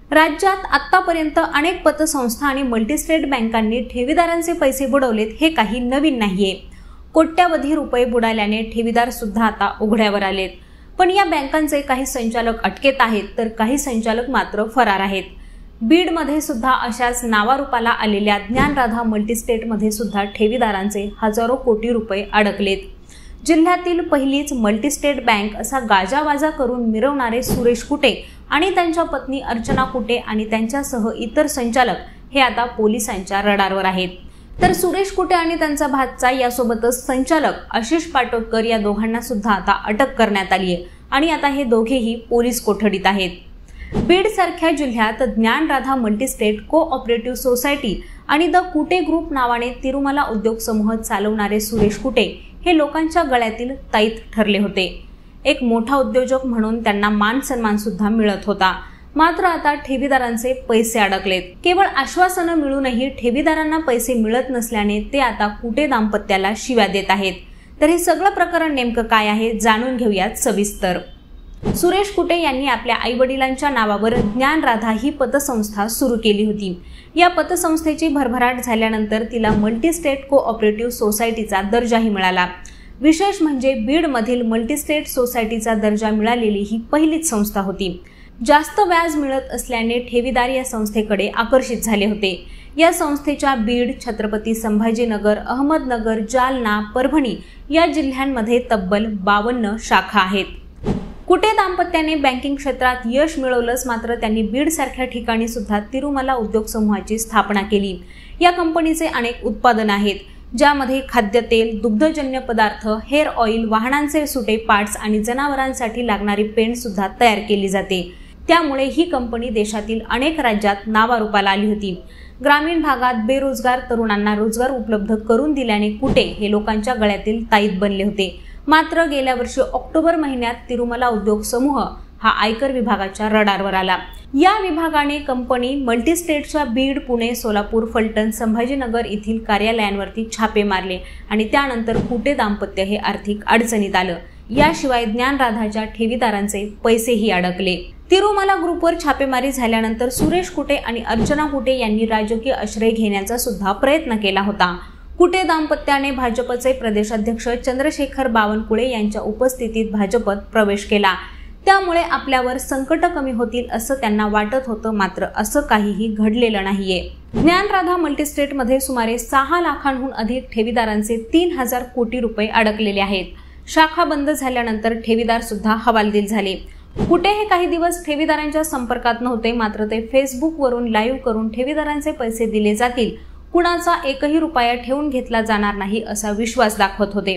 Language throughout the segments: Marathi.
राज्यात आतापर्यंत अनेक पतसंस्था आणि मल्टीस्टेट बँकांनी ठेवीदारांचे पैसे बुडवलेत हे काही नवीन नाहीये। कोट्यावधी रुपये बुडाल्याने ठेवीदार सुद्धा आता उघड्यावर आलेत। पण या बँकांचे काही संचालक अटकेत आहेत तर काही संचालक मात्र फरार आहेत। बीडमध्ये सुद्धा अशाच नावारूपाला आलेल्या ज्ञानराधा मल्टीस्टेटमध्ये सुद्धा ठेवीदारांचे हजारो कोटी रुपये अडकलेत। जिल्ह्यातील पहिलीच मल्टीस्टेट बँक असा गाजावाजा करून मिरवणारे सुरेश कुटे आणि त्यांच्या पत्नी अर्चना कुटे आणि त्यांच्यासह इतर संचालक हे आता पोलिसांच्या रडारवर आहेत। तर सुरेश कुटे आणि त्यांचा भाचा यासोबतच संचालक आशिष पाटोदकर या दोघांना सुद्धा आता अटक करण्यात आली आहे आणि आता हे दोघेही पोलीस कोठडीत आहेत। बीड सारख्या जिल्ह्यात ज्ञानराधा मल्टीस्टेट कोऑपरेटिव्ह सोसायटी आणि द कुटे ग्रुप नावाने तिरुमला उद्योग समूह चालवणारे सुरेश कुटे हे लोकांच्या गळ्यातील ताईत ठरले होते। एक मोठा उद्योजक म्हणून त्यांना मान सन्मान सुद्धा मिळत होता। मात्र आता ठेवीदारांचे पैसे अडकलेत। केवळ आश्वासनं मिळूनही ठेवीदारांना पैसे मिळत नसल्याने ते आता कुटे दाम्पत्याला शिव्या देत आहेत। तर हे सगळं प्रकरण नेमकं काय आहे जाणून घेऊयात सविस्तर। सुरेश कुटे यांनी आपल्या आईवडिलांच्या नावावर ज्ञानराधा ही पतसंस्था सुरू केली होती। या पतसंस्थेची भरभराट झाल्यानंतर तिला मल्टीस्टेट कोऑपरेटिव्ह सोसायटीचा दर्जाही मिळाला। विशेष म्हणजे बीडमधील मल्टीस्टेट सोसायटीचा दर्जा मिळालेली ही पहिलीच संस्था होती। जास्त व्याज मिळत असल्याने ठेवीदार या संस्थेकडे आकर्षित झाले होते। या संस्थेच्या बीड, छत्रपती संभाजीनगर, अहमदनगर, जालना, परभणी या जिल्ह्यांमध्ये तब्बल 52 शाखा आहेत। कुटे दाम्पत्याने बँकिंग क्षेत्रात यश मिळवलंच, मात्र त्यांनी बीड सारख्या ठिकाणी सुद्धा तिरुमला उद्योग समूहाची स्थापना केली। या कंपनीचे अनेक उत्पादन आहेत, ज्यामध्ये खाद्यतेल, दुग्धजन्य पदार्थ, हेअर ऑइल, वाहनांचे सुटे पार्ट्स आणि जनावरांसाठी लागणारी पेंट सुद्धा तयार केली जाते। त्यामुळे ही कंपनी देशातील अनेक राज्यात नावारूपाला आली होती। ग्रामीण भागात बेरोजगार तरुणांना रोजगार उपलब्ध करून दिल्याने कुटे हे लोकांच्या गळ्यातील ताईत बनले होते। मात्र गेल्या वर्षी ऑक्टोबर महिन्यात तिरुमला उद्योग समूह हा आयकर विभागाच्या रडारवर आला। या विभागाने कंपनी मल्टीस्टेटच्या बीड, पुणे, सोलापूर, फलटण, संभाजीनगर येथील कार्यालयांवरती छापे मारले आणि त्यानंतर कुटे दाम्पत्य हे आर्थिक अडचणीत आलं। याशिवाय ज्ञानराधाच्या ठेवीदारांचे पैसेही अडकले। तिरुमला ग्रुपवर छापेमारी झाल्यानंतर सुरेश कुटे आणि अर्चना कुटे यांनी राजकीय आश्रय घेण्याचा सुद्धा प्रयत्न केला होता। कुटे दाम्पत्याने भाजपचे प्रदेशाध्यक्ष चंद्रशेखर बावनकुळे यांच्या उपस्थितीत भाजपत प्रवेश केला। त्यामुळे आपल्यावर संकट कमी होतील असं त्यांना वाटत होतं, मात्र असं काहीही घडलेलं नाहीये। ज्ञानराधा मल्टीस्टेटमध्ये सुमारे 6 लाखांहून अधिक ठेवीदारांचे 3000 कोटी रुपये अडकलेले आहेत। शाखा बंद झाल्यानंतर ठेवीदार सुद्धा हवालदिल झाले। कुटे हे काही दिवस ठेवीदारांच्या संपर्कात नव्हते, मात्र ते फेसबुकवरून लाईव्ह करून ठेवीदारांचे पैसे दिले जातील, कुणाचा एकही रुपया ठेवून घेतला जाणार नाही असा विश्वास दाखवत होते।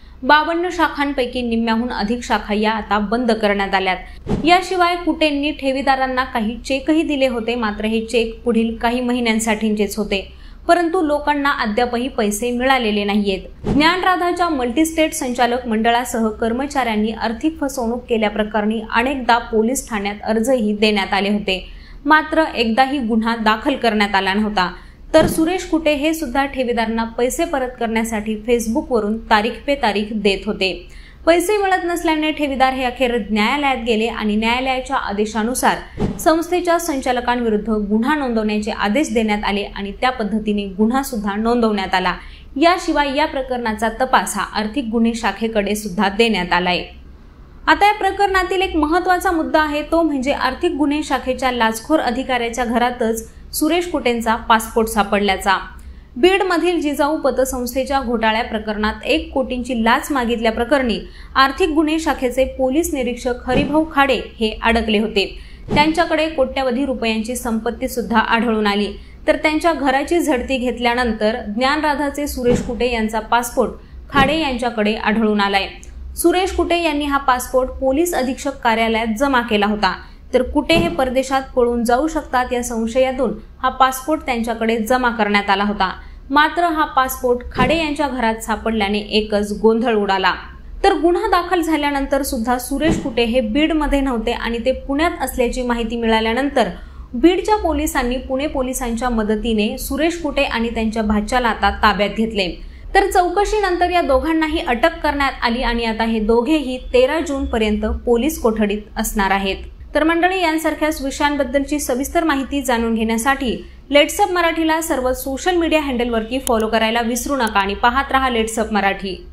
52 शाखांपैकी निम्म्याहून अधिक शाखा या आता बंद करण्यात आल्यात। याशिवाय कुटेंनी ठेवीदारांना काही चेकही दिले होते, मात्र हे चेक पुढील काही महिन्यांसाठीचेच होते, परंतु लोकांना अद्यापही पैसे मिळालेले नाहीयेत। ज्ञानराधाच्या मल्टीस्टेट संचालक मंडळासह कर्मचाऱ्यांनी आर्थिक फसवणूक केल्याप्रकरणी अनेकदा पोलीस ठाण्यात अर्जही देण्यात आले होते, मात्र एकदाही गुन्हा दाखल करण्यात आला नव्हता। तर सुरेश कुटे हे सुद्धा ठेवीदारांना पैसे परत करण्यासाठी फेसबुकवरून तारीख पे तारीख देत होते। पैसे मिळत नसल्याने ठेवीदार हे अखेर न्यायालयात गेले आणि न्यायालयाच्या आदेशानुसार संस्थेच्या संचालकांविरुद्ध गुन्हा नोंदवण्याचे आदेश देण्यात आले आणि त्या पद्धतीने गुन्हा सुद्धा नोंदवण्यात आला। याशिवाय या प्रकरणाचा तपास हा आर्थिक गुन्हे शाखेकडे सुद्धा देण्यात आलाय। आता या प्रकरणातील एक महत्त्वाचा मुद्दा आहे तो म्हणजे आर्थिक गुन्हे शाखेच्या लाचखोर अधिकाऱ्याच्या घरातच सुरेश कुटेंचा पासपोर्ट सापडल्याचा। बीडमधील जिजाऊ पतसंस्थेच्या घोटाळ्या प्रकरणात 1 कोटींची लाच मागितल्याप्रकरणी आर्थिक गुन्हे शाखेचे पोलीस निरीक्षक हरिभाऊ खाडे हे अडकले होते। त्यांच्याकडे कोट्यावधी रुपयांची संपत्ती सुद्धा आढळून आली। तर त्यांच्या घराची झडती घेतल्यानंतर ज्ञानराधाचे सुरेश कुटे यांचा पासपोर्ट खाडे यांच्याकडे आढळून आलाय। सुरेश कुटे यांनी हा पासपोर्ट पोलीस अधीक्षक कार्यालयात जमा केला होता। तर कुटे हे परदेशात पळून जाऊ शकतात या संशयातून हा पासपोर्ट त्यांच्याकडे जमा करण्यात आला होता। मात्र हा पासपोर्ट खाडे यांच्या घरात सापडल्याने एकच गोंधळ उडाला। तर गुन्हा दाखल झाल्यानंतर सुद्धा सुरेश कुटे हे बीडमध्ये नव्हते आणि ते पुण्यात असल्याची माहिती मिळाल्यानंतर बीडच्या पोलिसांनी पुणे पोलिसांच्या मदतीने सुरेश कुटे आणि त्यांच्या भाच्याला आता ताब्यात घेतले। तर चौकशीनंतर या दोघांनाही अटक करण्यात आली आणि आता हे दोघेही 13 जून पर्यंत पोलीस कोठडीत असणार आहेत। तर मंडळी, यांसारख्याच विषयांबद्दलची सविस्तर माहिती जाणून घेण्यासाठी लेट्सअप मराठीला सर्व सोशल मीडिया हँडलवरती फॉलो करायला विसरू नका आणि पाहत रहा लेट्सअप मराठी।